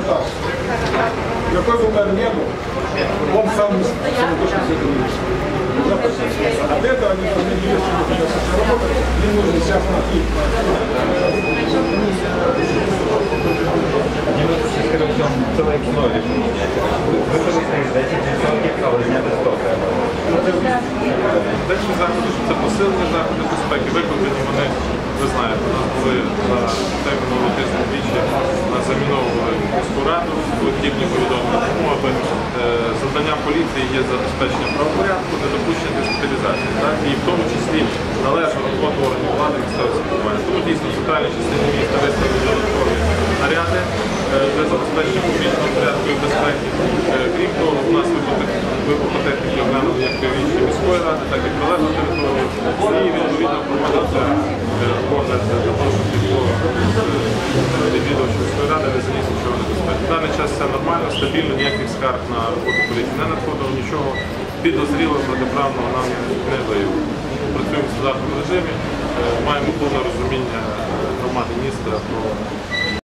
так. Какой бы мэр не был, он сам точно с этим не решит. От этого они должны делиться работать, им нужно сейчас найти. Целое кино решили. Використати 10%, але зняти 100%. Дальші заходи, що це посилення заходи безпеки, викликані вони, ви знаєте, у нас були на темному тижні двічі, нас заміновували міську раду, були подібні повідомлення, тому аби завдання поліції є забезпечення правопорядку, недопущення дестабілізації, і в тому числі належну роботу органів влади місцевого самоврядування. Тому дійсно в центральній частині міста виставлені додаткові наряди для забезпечення публічного порядку і безпеки. Крім того, у нас вибухотехніки оглянули як приміщення міської ради, так і прилеглу територію. І відповідно проводиться огляд для того, щоб ніхто відвідувачів міської ради не заніс нічого небезпечного. В даний час все нормально, стабільно, ніяких скарг на роботу поліції не надходило, нічого підозрілого, протиправного нам не виявили. Працюємо в стандартному режимі, маємо повне розуміння громади міста про